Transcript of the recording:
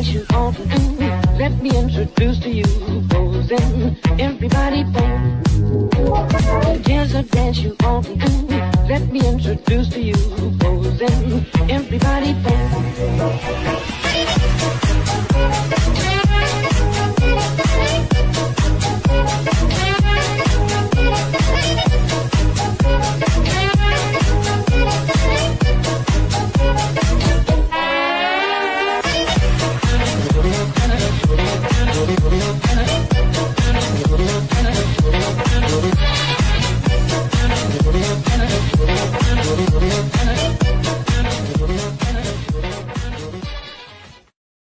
dance you want to do. Let me introduce to you, posing. Everybody dance. There's a dance you want to do. Let me introduce to you, posing. Everybody dance.